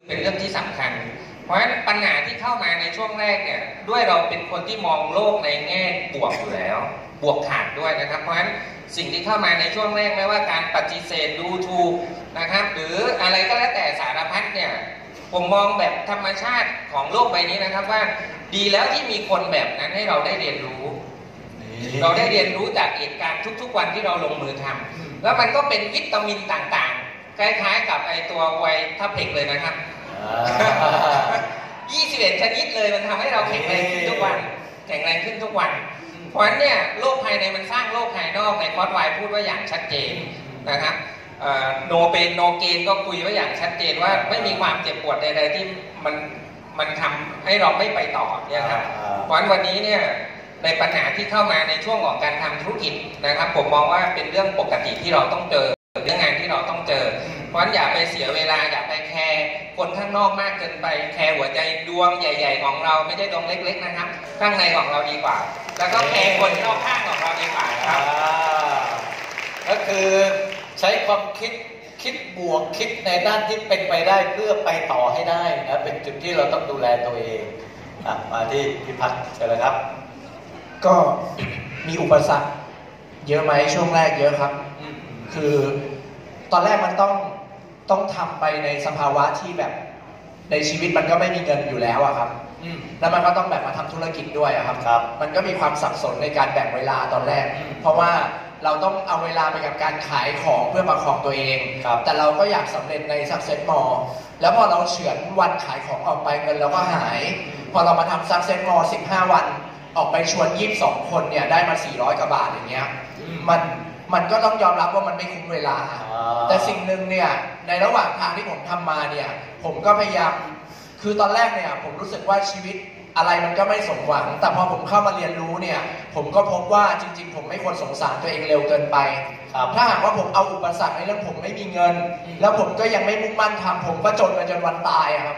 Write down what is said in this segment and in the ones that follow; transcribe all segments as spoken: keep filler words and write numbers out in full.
เป็นเรื่องที่สำคัญเพราะฉะนั้นปัญหาที่เข้ามาในช่วงแรกเนี่ยด้วยเราเป็นคนที่มองโลกในแง่บวกอยู่แล้วบวกขาดด้วยนะครับเพราะฉะนั้นสิ่งที่เข้ามาในช่วงแรกไม่ว่าการปฏิเสธดูถูกนะครับหรืออะไรก็แล้วแต่สารพัดเนี่ยผมมองแบบธรรมชาติของโลกใบนี้นะครับว่าดีแล้วที่มีคนแบบนั้นให้เราได้เรียนรู้เราได้เรียนรู้จากเหตุการณ์ทุกๆวันที่เราลงมือทำแล้วมันก็เป็นวิตามินต่างๆคล้ายๆกับไอตัวไวท์เพล็กเลยนะครับยี่สิบเอ็ดชนิดเลยมันทำให้เราแข็งแรงขึ้นทุกวันแข็งแรงขึ้นทุกวันเพราะฉะนั้นเนี่ยโลกภายในมันสร้างโลกภายนอกในคอร์สไวพูดว่าอย่างชัดเจนนะครับโนเป็นโนเกนก็คุยไว้อย่างชัดเจนว่าไม่มีความเจ็บปวดใดๆที่มันมันทำให้เราไม่ไปต่อเนี่ยครับเพราะฉะนั้นวันนี้เนี่ยในปัญหาที่เข้ามาในช่วงของการทำธุรกิจนะครับผมมองว่าเป็นเรื่องปกติที่เราต้องเจอเรื่องงานที่เราต้องเจอเพราะฉะนั้นอย่าไปเสียเวลาอย่าไปแคร์คนข้างนอกมากเกินไปแคร์หัวใจดวงใหญ่ๆของเราไม่ใช่ดวงเล็กๆนะครับข้างในของเราดีกว่าแล้วก็แคร์คนรอบข้างของเราดีกว่าครับก็คือใช้ความคิดคิดบวกคิดในด้านที่เป็นไปได้เพื่อไปต่อให้ได้นะเป็นจุดที่เราต้องดูแลตัวเองมาที่พี่พัฒน์เชิญเลยครับก็มีอุปสรรคเยอะไหมช่วงแรกเยอะครับคือตอนแรกมันต้องต้องทำไปในสภาวะที่แบบในชีวิตมันก็ไม่มีเงินอยู่แล้วอะครับแล้วมันก็ต้องแบบมาทำธุรกิจด้วยอะครับมันก็มีความสับสนในการแบ่งเวลาตอนแรกเพราะว่าเราต้องเอาเวลาไปกับการขายของเพื่อประคองตัวเองแต่เราก็อยากสำเร็จใน Success Mall แล้วพอเราเฉือนวันขายของออกไปเงินเราก็หายพอเรามาทำ Success Mall สิบห้าวันออกไปชวนยี่สิบสองคนเนี่ยได้มาสี่ร้อยกว่าบาทอย่างเงี้ยมันมันก็ต้องยอมรับว่ามันไม่คุ้มเวลาแต่สิ่งหนึ่งเนี่ยในระหว่างทางที่ผมทำมาเนี่ยผมก็พยายามคือตอนแรกเนี่ยผมรู้สึกว่าชีวิตอะไรมันก็ไม่สมหวังแต่พอผมเข้ามาเรียนรู้เนี่ยผมก็พบว่าจริงๆผมไม่ควรสงสารตัวเองเร็วเกินไปถ้าหากว่าผมเอาอุปสรรคในเรื่องผมไม่มีเงินแล้วผมก็ยังไม่มุ่งมั่นทำผมก็จนไปจนวันตายครับ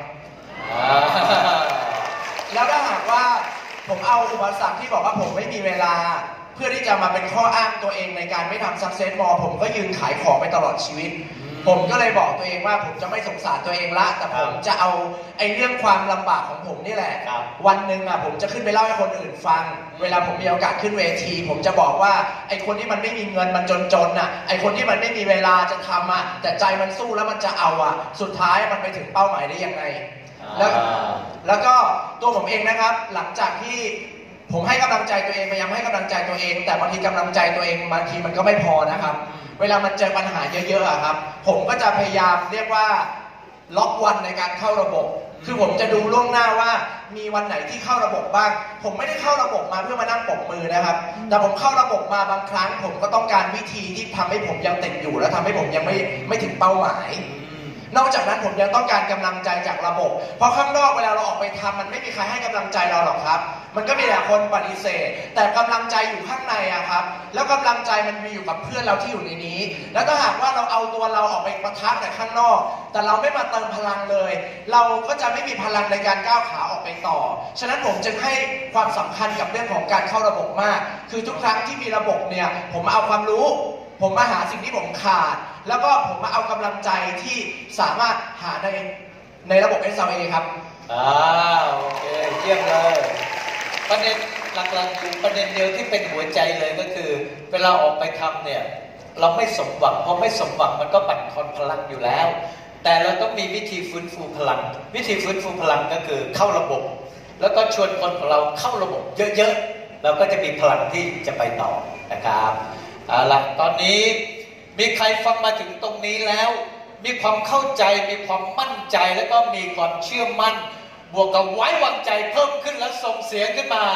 แล้วถ้าหากว่าผมเอาอุปสรรคที่บอกว่าผมไม่มีเวลาเพื่อที่จะมาเป็นข้ออ้างตัวเองในการไม่ทำ Success Mall ผมก็ยืนขายของไปตลอดชีวิตผมก็เลยบอกตัวเองว่าผมจะไม่สงสารตัวเองละแต่ผมจะเอาไอ้เรื่องความลำบากของผมนี่แหละวันหนึ่งอ่ะผมจะขึ้นไปเล่าให้คนอื่นฟังเวลาผมมีโอกาสขึ้นเวทีผมจะบอกว่าไอ้คนที่มันไม่มีเงินมันจนๆน่ะไอ้คนที่มันไม่มีเวลาจะทำอ่ะแต่ใจมันสู้แล้วมันจะเอาอ่ะสุดท้ายมันไปถึงเป้าหมายได้ยังไงแล้วแล้วก็ตัวผมเองนะครับหลังจากที่ผมให้กำลังใจตัวเองพยายามให้กำลังใจตัวเองแต่บางทีกำลังใจตัวเองบางทีมันก็ไม่พอนะครับเวลามันเจอปัญหาเยอะๆครับผมก็จะพยายามเรียกว่าล็อกวันในการเข้าระบบคือผมจะดูล่วงหน้าว่ามีวันไหนที่เข้าระบบบ้างผมไม่ได้เข้าระบบมาเพื่อมานั่งปรบมือนะครับแต่ผมเข้าระบบมาบางครั้งผมก็ต้องการวิธีที่ทำให้ผมยังติดอยู่และทำให้ผมยังไม่ไม่ถึงเป้าหมายนอกจากนั้นผมยังต้องการกำลังใจจากระบบเพราะข้างนอกเวลาเราออกไปทำมันไม่มีใครให้กำลังใจเราหรอกครับมันก็มีแต่คนปฏิเสธแต่กำลังใจอยู่ข้างในอะครับแล้วกำลังใจมันมีอยู่กับเพื่อนเราที่อยู่ในนี้แล้วถ้าหากว่าเราเอาตัวเราออกไปปะทะแต่ข้างนอกแต่เราไม่มาเติมพลังเลยเราก็จะไม่มีพลังในการก้าวขาออกไปต่อฉะนั้นผมจึงให้ความสำคัญกับเรื่องของการเข้าระบบมากคือทุกครั้งที่มีระบบเนี่ยผมมาเอาความรู้ผมมาหาสิ่งที่ผมขาดแล้วก็ผมมาเอากำลังใจที่สามารถหาในในระบบ เอส แอล เอ ครับอ่าโอเคเยี่ยมเลยประเด็นหลักๆคือประเด็นเดียวที่เป็นหัวใจเลยก็คือเวลาออกไปทำเนี่ยเราไม่สมหวังพอไม่สมหวังมันก็บั่นทอนพลังอยู่แล้วแต่เราต้องมีวิธีฟื้นฟูพลังวิธีฟื้นฟูพลังก็คือเข้าระบบแล้วก็ชวนคนของเราเข้าระบบเยอะๆเราก็จะมีพลังที่จะไปต่อนะครับเอาล่ะตอนนี้มีใครฟังมาถึงตรงนี้แล้วมีความเข้าใจมีความมั่นใจแล้วก็มีความเชื่อมั่นบวกกับไว้วางใจเพิ่มขึ้นและส่งเสียงขึ้นมา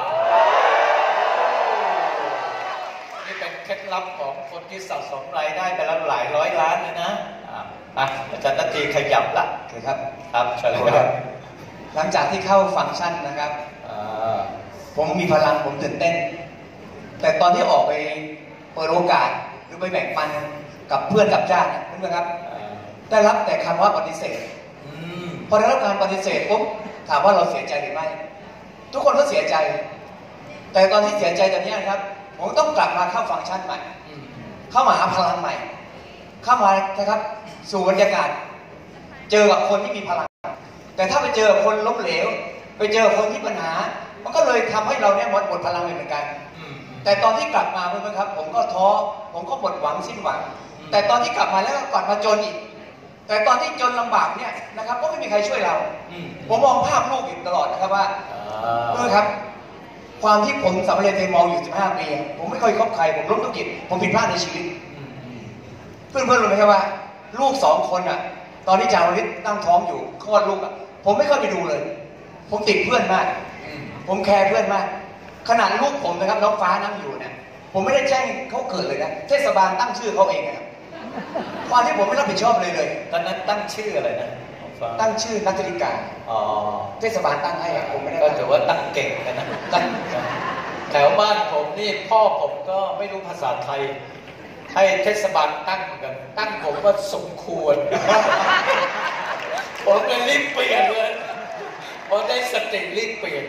นี่เป็นเคล็ดลับของคนที่สะสมรายได้ไปแล้วหลายร้อยล้านเลยนะอ่ะอาจารย์นาทีขยับละครับครับเชิญเลยครับหลังจากที่เข้าฟังก์ชันนะครับผมมีพลังผมตื่นเต้นแต่ตอนที่ออกไปเปิดโอกาสหรือไปแบ่งปันกับเพื่อนกับญาตินั่นนะครับได้รับแต่คำว่าปฏิเสธพอได้รับการปฏิเสธปุ๊บถามว่าเราเสียใจหรือไม่ทุกคนก็เสียใจแต่ตอนที่เสียใจตอนนี้ครับผมต้องกลับมาเข้าฟังก์ชันใหม่เข้ามาหาพลังใหม่เข้ามานะครับสู่บรรยากาศเจอกับคนที่มีพลังแต่ถ้าไปเจอคนล้มเหลวไปเจอคนที่ปัญหามันก็เลยทำให้เราเนี่ยหมดหมดพลังเหมือนกันแต่ตอนที่กลับมาเพื่อนๆครับผมก็ท้อผมก็หมดหวังสิ้นหวังแต่ตอนที่กลับมาแล้วก็กลับมาจนอีกแต่ตอนที่จนลำบากเนี่ยนะครับก็ไม่มีใครช่วยเราผมมองภาพลูกอยู่ตลอดนะครับว่าเพื่อนครับความที่ผมสำเร็จในมองอยู่สิบห้าปีผมไม่เคยคบใครผมล้มธุรกิจผมผิดพลาดในชีวิตเพื่อนๆรู้ไหมครับว่าลูกสองคนอ่ะตอนที่จาริสตั้งท้องอยู่คลอดลูกอ่ะผมไม่เคยไปดูเลยผมติดเพื่อนมากผมแคร์เพื่อนมากขนาดลูกผมนะครับน้องฟ้านั่งอยู่เนี่ยผมไม่ได้แจ้งเขาเกิดเลยนะเทศบาลตั้งชื่อเขาเองนะครับความที่ผมไม่รับผิดชอบเลยเลยตอนนั้นตั้งชื่ออะไรนะตั้งชื่อนัทริกาอ๋อเทศบาลตั้งให้ผมไม่ได้ก็ถือว่าตั้งเก่งกันนะตั้งแถวบ้านผมนี่พ่อผมก็ไม่รู้ภาษาไทยให้เทศบาลตั้งเหมือนกันตั้งผมก็สมควรผมเลยรีบเปลี่ยนเลยพอได้สติรีบเปลี่ยน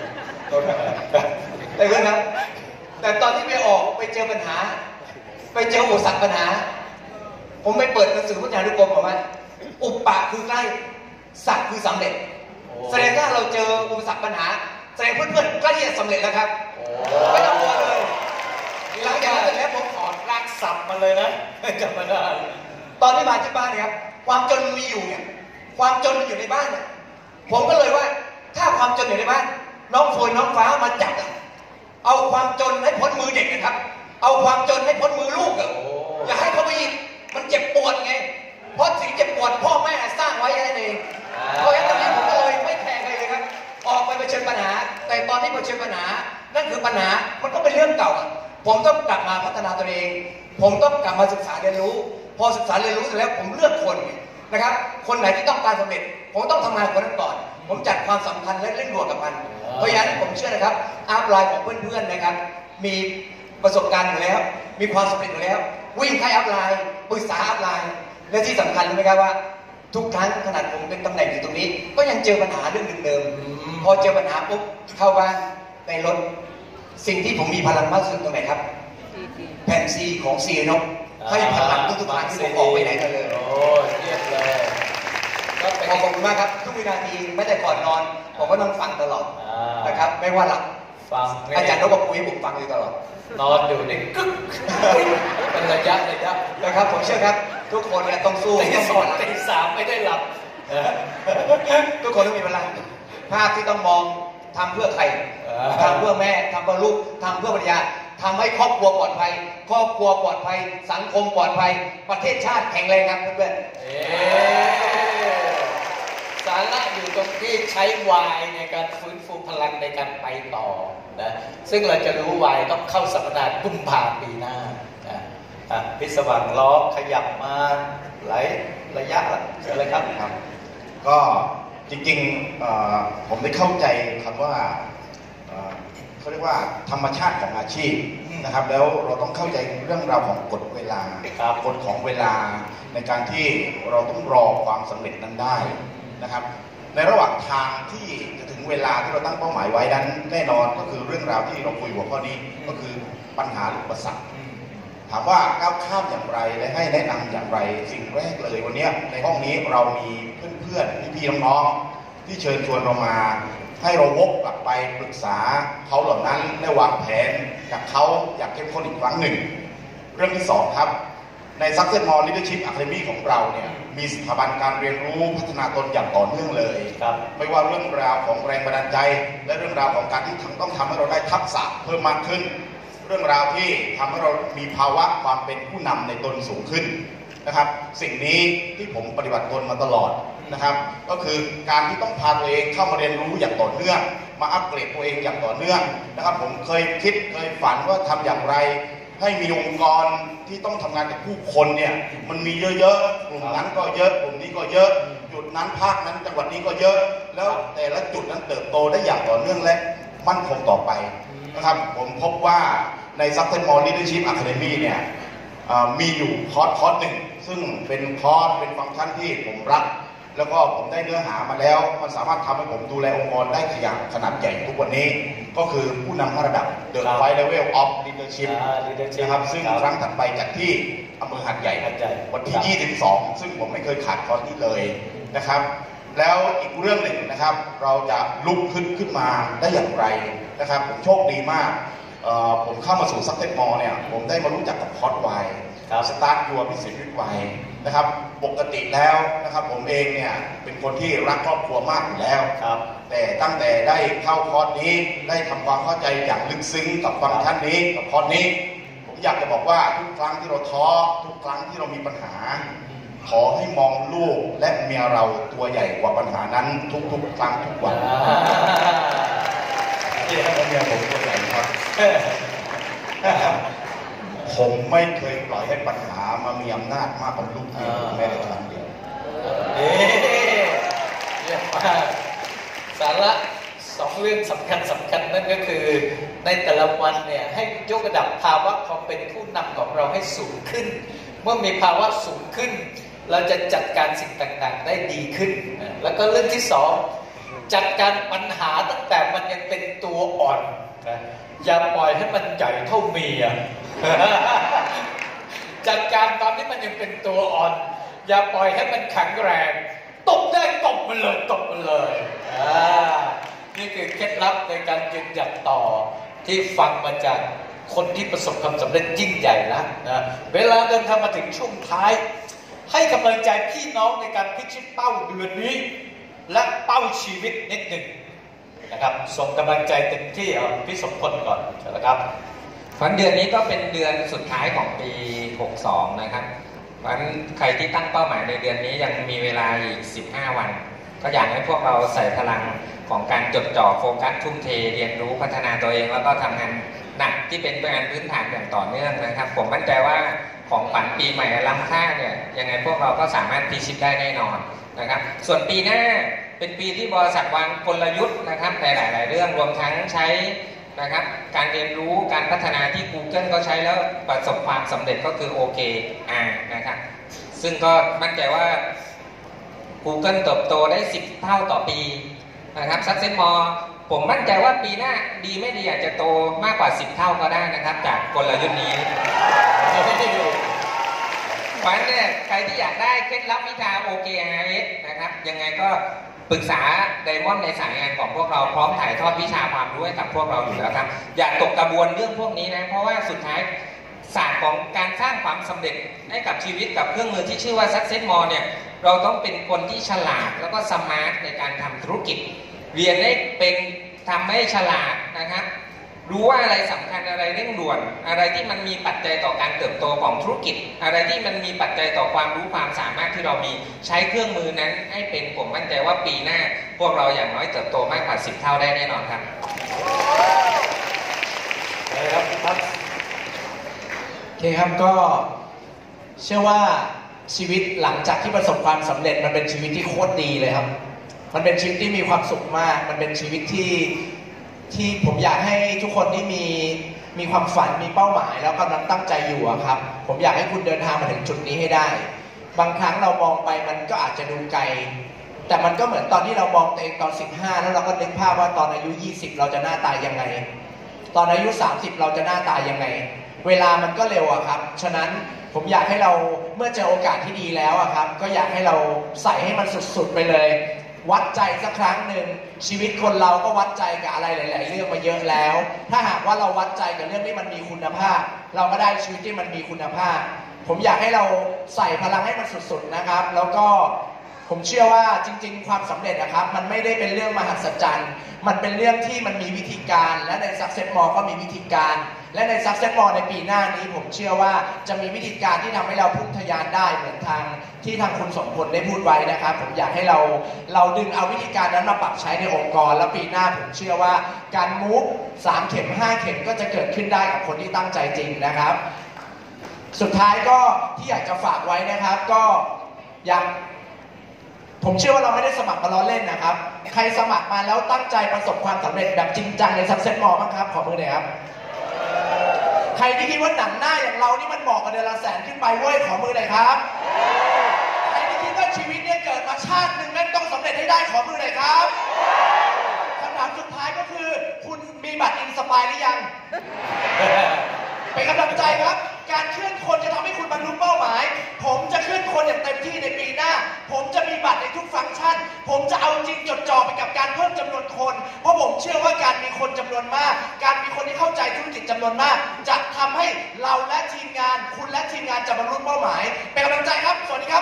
แต่เรื่องนั้นแต่ตอนที่ไปออกไปเจอปัญหาไปเจออุปสรรคปัญหาผมไปเปิดหนังสือพจนานุกรมบอกว่าอุปปะคือใกล้สักคือสำเร็จแสดงว่าเราเจออุปสรรคปัญหาแสดงเพื่อนๆใกล้จะสำเร็จแล้วครับไม่ต้องกลัวเลยหลังจากนั้นแล้วผมถอนรากศัพท์มาเลยนะจำไม่ได้ตอนที่มาที่บ้านเนี่ยครับความจนมีอยู่เนี่ยความจนมันอยู่ในบ้านเนี่ยผมก็เลยว่าถ้าความจนอยู่ในบ้านน้องฝนน้องฟ้ามาจับเอาความจนให้พ้นมือเด็กนะครับเอาความจนให้พ้นมือลูกอะอย่าให้เขาไปอีกมันเจ็บปวดไงเพราะสิ่งเจ็บปวดพ่อแม่สร้างไว้นั่นเองเพราะฉะนั้นตอนนี้ผมก็เลยไม่แคร์ใครเลยครับออกไปเผชิญปัญหาแต่ตอนที่เผชิญปัญหานั่นคือปัญหามันก็เป็นเรื่องเก่าผมต้องกลับมาพัฒนาตัวเองผมต้องกลับมาศึกษาเรียนรู้พอศึกษาเรียนรู้เสร็จแล้วผมเลือกคนนะครับคนไหนที่ต้องการสำเร็จผมต้องทำงานคนนั้นก่อนผมจัดความสำคัญและเร่งด่วนกับมันเพราะฉะนั้นผมเชื่อนะครับอัพไลน์ของเพื่อนๆนะครับมีประสบการณ์อยู่แล้วมีความสำเร็จอยู่แล้ววิ่งให้อัพไลน์ปรึกษาอัพไลน์และที่สำคัญรู้ไหมครับว่าทุกครั้งขนาดผมเป็นตำแหน่งอยู่ตรงนี้ก็ยังเจอปัญหาเรื่องเดิมๆพอเจอปัญหาปุ๊บเข้าบ้านในรถสิ่งที่ผมมีพลังมากที่สุดตรงไหนครับแผ่นซีของซีนกให้พลังทุกๆครั้งที่ผมออกไปไหนกันเลยโอ้เยี่ยมเลยก็ขอบคุณมากครับทุกวินาทีไม่แต่ก่อนนอนผมก็ต้องฟังตลอดนะครับไม่ว่าหลับฟังอาจารย์นกบอกคุยผมฟังอยู่ตลอดนอนอยู่ในกึ๊กเป็นระยะระยะนะครับผมเชื่อครับทุกคนเนี่ยต้องสู้ตีสองตีสามไม่ได้หลับทุกคนต้องมีพลังภาพที่ต้องมองทำเพื่อใครทำเพื่อแม่ทำเพื่อลูกทำเพื่อภรรยาทำให้ครอบครัวปลอดภัยครอบครัวปลอดภัยสังคมปลอดภัยประเทศชาติแข็งแรงครับเพื่อนๆสาระอยู่ตรงที่ใช้วายในการฟื้นฟูพลังในการไปต่อนะซึ่งเราจะรู้วายต้องเข้าสัปดาห์กุมภาพันธ์ปีหน้านะพิศวรรณล้อขยับมาหลายระยะแล้วอะไรครับครับก็จริงๆผมได้เข้าใจคำว่าเขาเรียกว่าธรรมชาติของอาชีพนะครับแล้วเราต้องเข้าใจเรื่องราวของกฎเวลากฎของเวลาในการที่เราต้องรอความสำเร็จนั้นได้นะครับในระหว่างทางที่จะถึงเวลาที่เราตั้งเป้าหมายไว้นั้นแน่นอนก็คือเรื่องราวที่เราคุยหัวข้อนี้ก็คือปัญหาหรืออุปสรรคถามว่าก้าวข้ามอย่างไรและให้แนะนำอย่างไรสิ่งแรกเลยวันนี้ในห้องนี้เรามีเพื่อนๆพี่ๆน้องๆที่เชิญชวนเรามาให้เราวกกลับไปปรึกษาเขาเหล่านั้นและวางแผนกับเขาอย่างเข้มข้นอีกครั้งหนึ่งเรื่องที่สองครับใน Success More Leadership Academy ของเราเนี่ยมีสถาบันการเรียนรู้พัฒนาตนอย่างต่อเนื่องเลยไม่ว่าเรื่องราวของแรงบันดาลใจและเรื่องราวของการที่ต้องทำให้เราได้ทักษะเพิ่มมากขึ้นเรื่องราวที่ทำให้เรามีภาวะความเป็นผู้นำในตนสูงขึ้นนะครับสิ่งนี้ที่ผมปฏิบัติตนมาตลอดนะครับก็คือการที่ต้องพาตัวเองเข้ามาเรียนรู้อย่างต่อเนื่องมาอัปเกรดตัวเองอย่างต่อเนื่องนะครับผมเคยคิดเคยฝันว่าทำอย่างไรให้มีองค์กรที่ต้องทำงานกับผู้คนเนี่ยมันมีเยอะๆกลุ่มนั้นก็เยอะกลุ่มนี้ก็เยอะจุดนั้นภาคนั้นจังหวัดนี้ก็เยอะแล้วแต่ละจุดนั้นเติบโตได้อย่างต่อเนื่องและมั่นคงต่อไปนะครับผมพบว่าใน Success More Leadership Academy เนี่ยมีอยู่คอร์สคอร์สหนึ่งซึ่งเป็นคอร์สเป็นฟังก์ชันที่ผมรักแล้วก็ผมได้เนื้อหามาแล้วมันสามารถทำให้ผมดูแลองค์กรได้ขยายขนาดใหญ่ทุกวันนี้ก็คือผู้นำระดับ The Five Level of Leadership นะครับซึ่งครั้งถัดไปจัดที่อำเภอหาดใหญ่วันที่ยี่สิบสองซึ่งผมไม่เคยขาดคอร์สนี้เลยนะครับแล้วอีกเรื่องหนึ่งนะครับเราจะลุกขึ้นขึ้นมาได้อย่างไรนะครับผมโชคดีมากผมเข้ามาสู่ซักเซ็ตมอลเนี่ยผมได้มารู้จักกับคอร์สไวสตาร์ทยัวพิเศษวิทย์ไวนะครับปกติแล้วนะครับผมเองเนี่ยเป็นคนที่รักครอบครัวมากอยู่แล้วครับแต่ตั้งแต่ได้เข้าคอร์สนี้ได้ทำความเข้าใจอย่างลึกซึ้งกับฟังก์ชันนี้กับคอร์สนี้ผมอยากจะบอกว่าทุกครั้งที่เราท้อทุกครั้งที่เรามีปัญหาขอให้มองลูกและเมียเราตัวใหญ่กว่าปัญหานั้นทุกๆครั้งทุกวันที่ให้เมียผมตัวใหญ่ครับผมไม่เคยปล่อยให้ปัญหามามีอำนาจมากกว่าลูกเมียผมแม้แต่ครั้งเดียวเรียกว่าสาระสองเรื่องสำคัญสำคัญนั่นก็คือในแต่ละวันเนี่ยให้ยกระดับภาวะความเป็นผู้นำของเราให้สูงขึ้นเมื่อมีภาวะสูงขึ้นเราจะจัดการสิ่งต่างๆได้ดีขึ้นแล้วก็เรื่องที่สองจัดการปัญหาตั้งแต่มันยังเป็นตัวอ่อนอย่าปล่อยให้มันใหญ่เท่าเมียจัดการตอนที่มันยังเป็นตัวอ่อนอย่าปล่อยให้มันแข็งแรงตบได้ตบมันเลยตบมันเลยนี่คือเคล็ดลับในการยืนหยัดต่อที่ฟังมาจากคนที่ประสบความสำเร็จยิ่งใหญ่แล้วนะเวลาเดินทางมาถึงช่วงท้ายให้กำลังใจพี่น้องในการพิชิตเป้าเดือนนี้และเป้าชีวิตนิดหนึ่งนะครับส่งกำลังใจเต็มที่เอาพี่สมพลก่อนนะครับวันเดือนนี้ก็เป็นเดือนสุดท้ายของปีหกสองนะครับวันใครที่ตั้งเป้าหมายในเดือนนี้ยังมีเวลาอีกสิบห้าวันก็อยากให้พวกเราใส่พลังของการจดจ่อโฟกัสทุ่มเทเรียนรู้พัฒนาตัวเองแล้วก็ทำงานหนักที่เป็นงานพื้นฐานอย่างต่อเนื่องนะครับผมมั่นใจว่าของขวัญปีใหม่ล้ำค่าเนี่ยยังไงพวกเราก็สามารถพิชิตได้แน่นอนนะครับส่วนปีหน้าเป็นปีที่บริษัทวางกลยุทธ์นะครับในหลายๆเรื่องรวมทั้งใช้นะครับการเรียนรู้การพัฒนาที่ Google ก็ใช้แล้วประสบความสำเร็จก็คือ โอ เค อาร์ นะครับซึ่งก็มั่นใจว่า Google เติบโตได้สิบเท่าต่อปีนะครับ Success More ผมมั่นใจว่าปีหน้าดีไม่ดีอาจจะโตมากกว่าสิบเท่าก็ได้นะครับจากกลยุทธ์นี้เพราะฉะนั้นเนี่ยใครที่อยากได้เคล็ดลับวิชา โอ เค อาร์ เอส นะครับยังไงก็ปรึกษาไดมอนด์ในสายงานของพวกเราพร้อมถ่ายทอดวิชาความรู้ให้กับพวกเราอยู่แล้วครับอย่าตกกระบวนเรื่องพวกนี้นะเพราะว่าสุดท้ายศาสตร์ของการสร้างความสำเร็จให้กับชีวิตกับเครื่องมือที่ชื่อว่า Success More เนี่ยเราต้องเป็นคนที่ฉลาดแล้วก็สมาร์ทในการทำธุรกิจเรียนให้เป็นทำให้ฉลาดนะครับรู้ว่าอะไรสำคัญอะไรเร่งด่วนอะไรที่มันมีปัจจัยต่อการเติบโตของธุรกิจอะไรที่มันมีปัจจัยต่อความรู้ความสามารถที่เรามีใช้เครื่องมือนั้นให้เป็นผมมั่นใจว่าปีหน้าพวกเราอย่างน้อยเติบโตมากกว่าสิบเท่าได้แน่นอนครับครับโอเคครับก็เชื่อว่าชีวิตหลังจากที่ประสบความสำเร็จมันเป็นชีวิตที่โคตรดีเลยครับมันเป็นชีวิตที่มีความสุขมากมันเป็นชีวิตที่ที่ผมอยากให้ทุกคนที่มีมีความฝันมีเป้าหมายแล้วกำลังตั้งใจอยู่ครับผมอยากให้คุณเดินทางมาถึงจุดนี้ให้ได้บางครั้งเรามองไปมันก็อาจจะดูไกลแต่มันก็เหมือนตอนที่เรามองตัวเองตอนสิบห้าแล้วเราก็นึกภาพว่าตอนอายุยี่สิบเราจะหน้าตายังไงตอนอายุสามสิบเราจะหน้าตายังไงเวลามันก็เร็วอะครับฉะนั้นผมอยากให้เราเมื่อเจอโอกาสที่ดีแล้วอะครับก็อยากให้เราใส่ให้มันสุดๆไปเลยวัดใจสักครั้งหนึ่งชีวิตคนเราก็วัดใจกับอะไรหลายๆเรื่องมาเยอะแล้วถ้าหากว่าเราวัดใจกับเรื่องที่มันมีคุณภาพเราก็ได้ชีวิตที่มันมีคุณภาพผมอยากให้เราใส่พลังให้มันสุดๆนะครับแล้วก็ผมเชื่อว่าจริงๆความสำเร็จนะครับมันไม่ได้เป็นเรื่องมหัศจรรย์มันเป็นเรื่องที่มันมีวิธีการและใน Success More ก็มีวิธีการและใน Success More ในปีหน้านี้ผมเชื่อว่าจะมีวิธีการที่ทำให้เราพุ่งทะยานได้เหมือนทางที่ทางคุณสมพลได้พูดไว้นะครับผมอยากให้เราเราดึงเอาวิธีการนั้นมาปรับใช้ในองค์กรแล้วปีหน้าผมเชื่อว่าการมูฟสามเข็มห้าเข็มก็จะเกิดขึ้นได้กับคนที่ตั้งใจจริงนะครับสุดท้ายก็ที่อยากจะฝากไว้นะครับก็อยากผมเชื่อว่าเราไม่ได้สมัครมาล้อเล่นนะครับใครสมัครมาแล้วตั้งใจประสบความสำเร็จแบบจริงจังใน Success More บ้างครับขอมือหน่อยครับใครที่คิดว่าหนังหน้าอย่างเรานี่มันเหมาะกับเดือนละแสนขึ้นไปเว้ยขอมือหน่อยครับใครที่คิดว่าชีวิตเนี่ยเกิดมาชาติหนึ่งแม่งต้องสำเร็จให้ได้ขอมือหน่อยครับคำถามสุดท้ายก็คือคุณมีบัตรอินสปายหรือยังเป็นกำลังใจครับ การเคลื่อนคนจะทำให้คุณบรรลุเป้าหมายผมจะเคลื่อนคนอย่างเต็มที่ในปีหน้าผมจะมีบัตรในทุกฟังก์ชันผมจะเอาจริงจดจ่อไปกับการเพิ่มจำนวนคนเพราะผมเชื่อว่าการมีคนจำนวนมากการมีคนที่เข้าใจธุรกิจจำนวนมากจะทำให้เราและทีมงานคุณและทีมงานจะบรรลุเป้าหมายเป็นกำลังใจครับสวัสดีครับ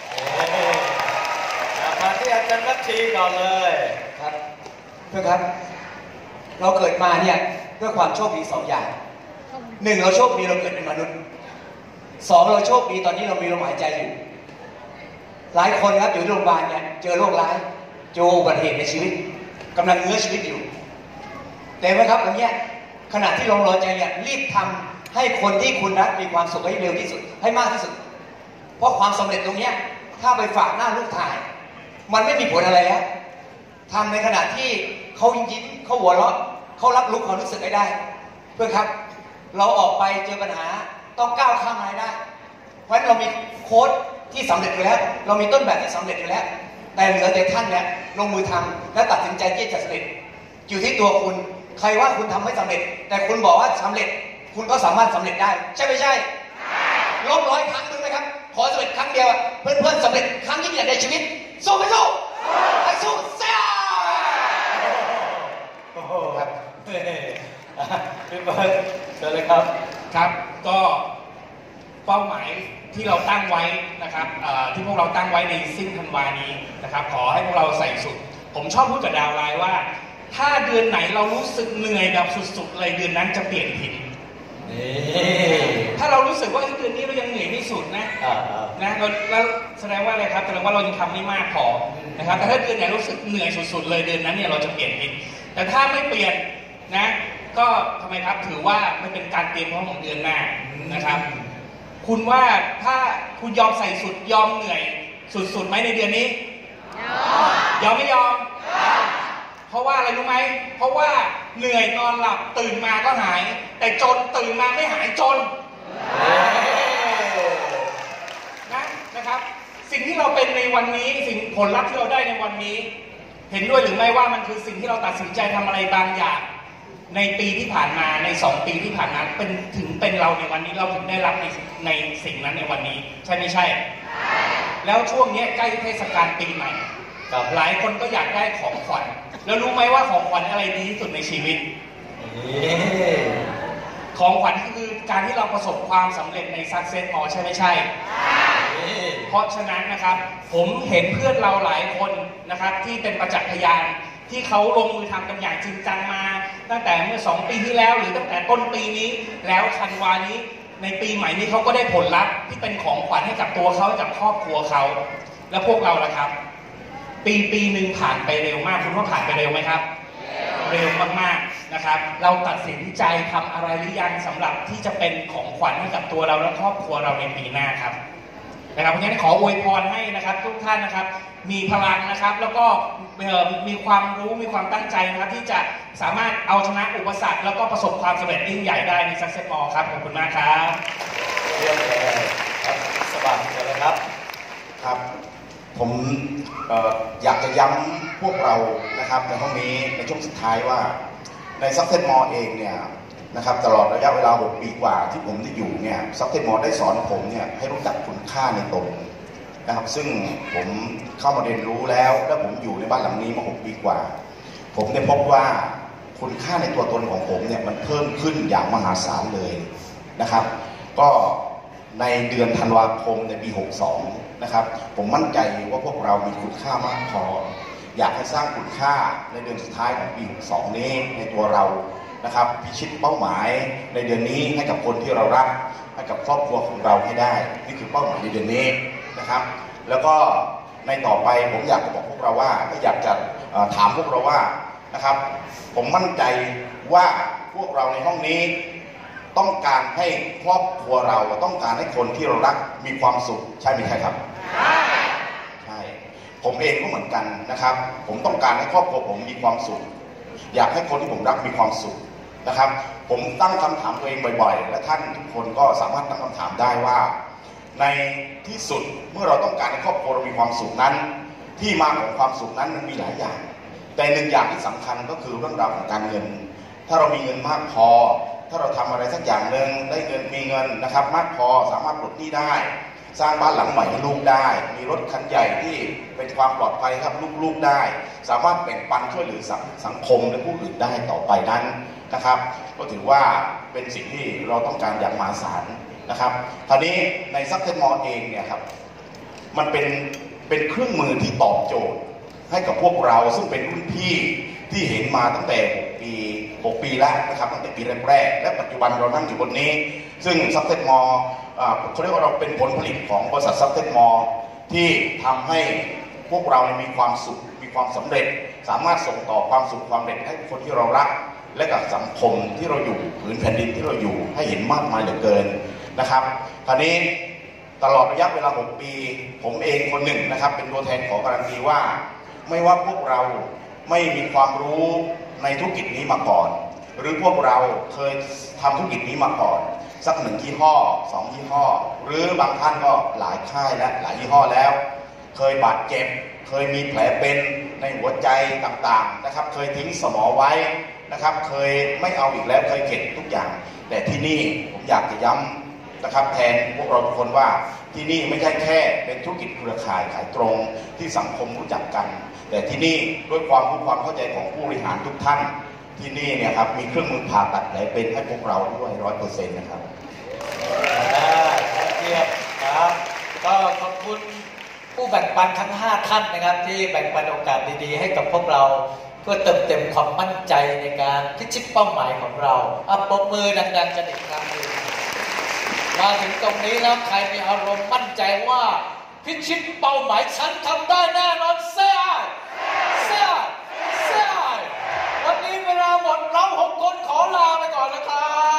มาที่อาจารย์นัทชีก่อนเลยครับเพื่อนครับเราเกิดมาเนี่ยด้วยความโชคดีสองอย่างหนึ่งเราโชคดีเราเกิดเป็นมนุษย์สองเราโชคดีตอนนี้เรามีลมหายใจอยู่หลายคนครับอยู่ที่โรงพยาบาลเนี่ยเจอโรคร้ายเจออุบัติเหตุในชีวิตกำลังเงื้อชีวิตอยู่แต่ไหมครับวันนี้ขณะที่ลมรอใจเนี่ยรีบทำให้คนที่คุณรักมีความสุขให้เร็วที่สุดให้มากที่สุดเพราะความสำเร็จตรงนี้ถ้าไปฝากหน้าลูกถ่ายมันไม่มีผลอะไรแล้วทำในขณะที่เขายิ้มเขาหัวเราะเขารับรู้ความรู้สึกได้เพื่อนครับเราออกไปเจอปัญหาต้องก้าวข้ามมันได้เพราะฉะนั้นเรามีโค้ดที่สำเร็จอยู่แล้วเรามีต้นแบบที่สำเร็จอยู่แล้วแต่เหลือแต่ท่านเนี่ยลงมือทำและตัดสินใจที่จะสำเร็จอยู่ที่ตัวคุณใครว่าคุณทำไม่สำเร็จแต่คุณบอกว่าสำเร็จคุณก็สามารถสำเร็จได้ใช่ไม่ใช่ลบร้อยครั้งนึงไหมครับขอสำเร็จครั้งเดียวเพื่อนๆสำเร็จครั้งยิ่งใหญ่ในชีวิตสู้ไม่สู้ให้สู้เสียครับพี่เบิร์ดเชิญเลยครับครับก็เป้าหมายที่เราตั้งไว้นะครับที่พวกเราตั้งไว้ในสิ้นธันวานี้นะครับขอให้พวกเราใส่สุดผมชอบพูดกับดาวไลน์ว่าถ้าเดือนไหนเรารู้สึกเหนื่อยแบบสุดๆเลยเดือนนั้นจะเปลี่ยนทิศถ้าเรารู้สึกว่าเดือนนี้เรายังเหนื่อยไม่สุดนะนะแล้วแสดงว่าอะไรครับแสดงว่าเรายังทำไม่มากพอนะครับแต่ถ้าเดือนไหนรู้สึกเหนื่อยสุดๆเลยเดือนนั้นเนี่ยเราจะเปลี่ยนทิศแต่ถ้าไม่เปลี่ยนนะก็ทำไมครับถือว่ามันเป็นการเตรียมพร้อมของเดือนหน้านะครับคุณว่าถ้าคุณยอมใส่สุดยอมเหนื่อยสุดๆไหมในเดือนนี้ยอมไม่ยอมเพราะว่าอะไรรู้ไหมเพราะว่าเหนื่อยนอนหลับตื่นมาก็หายแต่จนตื่นมาไม่หายจนนะนะครับสิ่งที่เราเป็นในวันนี้สิ่งผลลัพธ์ที่เราได้ในวันนี้เห็นด้วยหรือไม่ว่ามันคือสิ่งที่เราตัดสินใจทำอะไรบางอย่างในปีที่ผ่านมาในสองปีที่ผ่านมาเป็นถึงเป็นเราในวันนี้เราถึงได้รับในในสิ่งนั้นในวันนี้ใช่ไม่ใช่แล้วช่วงนี้ใกล้เทศกาลปีใหม่หลายคนก็อยากได้ของขวัญแล้วรู้ไหมว่าของขวัญอะไรดีที่สุดในชีวิตของขวัญคือการที่เราประสบความสำเร็จใน Success Mall ใช่ไม่ใช่เพราะฉะนั้นนะครับผมเห็นเพื่อนเราหลายคนนะครับที่เป็นประจักษ์พยานที่เขาลงมือทำกันอย่างจริงจังมาตั้งแต่เมื่อสองปีที่แล้วหรือตั้งแต่ต้นปีนี้แล้วธันวานี้ในปีใหม่นี้เขาก็ได้ผลลัพธ์ที่เป็นของขวัญให้กับตัวเขาให้กับครอบครัวเขาแล้วพวกเราล่ะครับปีปีหนึ่งผ่านไปเร็วมากคุณว่าผ่านไปเร็วไหมครับเร็วมากๆนะครับเราตัดสินใจทำอะไรหรือยังสำหรับที่จะเป็นของขวัญให้กับตัวเราและครอบครัวเราในปีหน้าครับนะครับเพราะฉะนั้นขออวยพรให้นะครับทุกท่านนะครับมีพลังนะครับแล้วก็มีความรู้มีความตั้งใจนะครับที่จะสามารถเอาชนะอุปสรรคแล้วก็ประสบความสำเร็จยิ่งใหญ่ได้ใน Success Mall ครับขอบคุณมากครับเยี่ยมเลยครับสวัสดีเลยครับครับผมเอ่ออยากจะย้ำพวกเรานะครับในห้องนี้ในช่วงสุดท้ายว่าใน Success Mall เองเนี่ยนะครับตลอดระยะเวลาหกปีกว่าที่ผมได้อยู่เนี่ย Success Mall ได้สอนผมเนี่ยให้รู้จักคุณค่าในตนนะครับซึ่งผมเข้ามาเรียนรู้แล้วและผมอยู่ในบ้านหลังนี้มาหกปีกว่าผมได้พบว่าคุณค่าในตัวตนของผมเนี่ยมันเพิ่มขึ้นอย่างมหาศาลเลยนะครับก็ในเดือนธันวาคมในปีหกสองนะครับผมมั่นใจว่าพวกเรามีคุณค่ามากพออยากให้สร้างคุณค่าในเดือนสุดท้ายของปีหกสองนี้ในตัวเรานะครับพิชิตเป้าหมายในเดือนนี้ให้กับคนที่เรารักให้กับครอบครัวของเราให้ได้นี่คือเป้าหมายในเดือนนี้นะครับแล้วก็ในต่อไปผมอยากจะบอกพวกเราว่าอยากจะถามพวกเราว่านะครับผมมั่นใจว่าพวกเราในห้องนี้ต้องการให้ครอบครัวเราต้องการให้คนที่เรารักมีความสุขใช่ไหมใช่ครับใช่ผมเองก็เหมือนกันนะครับผมต้องการให้ครอบครัวผมมีความสุขอยากให้คนที่ผมรักมีความสุขนะครับผมตั้งคำถามตัวเองบ่อยๆและท่านทุกคนก็สามารถตั้งคำถามได้ว่าในที่สุดเมื่อเราต้องการให้ครอบครัวเรามีความสุขนั้นที่มาของความสุขนั้นมันมีหลายอย่างแต่หนึ่งอย่างที่สำคัญก็คือเรื่องราวของการเงินถ้าเรามีเงินมากพอถ้าเราทำอะไรสักอย่างหนึ่งได้เงินมีเงินนะครับมากพอสามารถปลดหนี้ได้สร้างบ้านหลังใหม่ให้ลูกได้มีรถคันใหญ่ที่เป็นความปลอดภัยครับลูกๆได้สามารถแบ่งปันช่วยเหลือสังคมและผู้อื่นได้ต่อไปนั้นนะครับก็ถือว่าเป็นสิ่งที่เราต้องการอย่างมหาศาลนะครับคราวนี้ในซักเซสมอลเองเนี่ยครับมันเป็นเป็นเครื่องมือที่ตอบโจทย์ให้กับพวกเราซึ่งเป็นรุ่นพี่ที่เห็นมาตั้งแต่หกปีหกปีแล้วนะครับตั้งแต่ปีแรกๆและปัจจุบันเรานั่งอยู่บนนี้ซึ่งซักเซสมอลเขาเรียกว่าเราเป็นผลผลิตของบริษัทซักเซสมอลที่ทำให้พวกเรามีความสุขมีความสำเร็จสามารถส่งต่อความสุขความสำเร็จให้คนที่เรารักและกับสังคมที่เราอยู่ผืนแผ่นดินที่เราอยู่ให้เห็นมากมายเหลือเกินนะครับคราวนี้ตลอดระยะเวลาหกปีผมเองคนหนึ่งนะครับเป็นตัวแทนขอการันตีว่าไม่ว่าพวกเราไม่มีความรู้ในธุรกิจนี้มาก่อนหรือพวกเราเคยทำธุรกิจนี้มาก่อนสักหนึ่งยี่ห้อสองยี่ห้อหรือบางท่านก็หลายค่ายและหลายยี่ห้อแล้วเคยบาดเจ็บเคยมีแผลเป็นในหัวใจต่างๆนะครับเคยทิ้งสมอไว้นะครับเคยไม่เอาอีกแล้วเคยเข็ดทุกอย่างแต่ที่นี่ผมอยากจะย้ำนะครับแทนพวกเราทุกคนว่าที่นี่ไม่ใช่แค่เป็นธุรกิจเครือข่ายขายตรงที่สังคมรู้จักกันแต่ที่นี่ด้วยความรู้ความเข้าใจของผู้บริหารทุกท่านที่นี่เนี่ยครับมีเครื่องมือผ่าตัดแผลเป็นให้พวกเราด้วยร้อยเปอร์เซ็นต์นะครับเทียบครับก็ขอบคุณผู้แบ่งปันทั้งห้าท่านนะครับที่แบ่งปันโอกาสดีๆให้กับพวกเราเพื่อเติมเต็มความมั่นใจในการพิชิตเป้าหมายของเราอ่ะปรบมือดังๆกันอีกครั้งหนึ่งมาถึงตรงนี้แล้วใครมีอารมณ์มั่นใจว่าพิชิตเป้าหมายฉันทำได้แน่นอนเสียเสียเสียวันนี้เวลาหมดเราหกคนขอลาไปก่อนนะครับ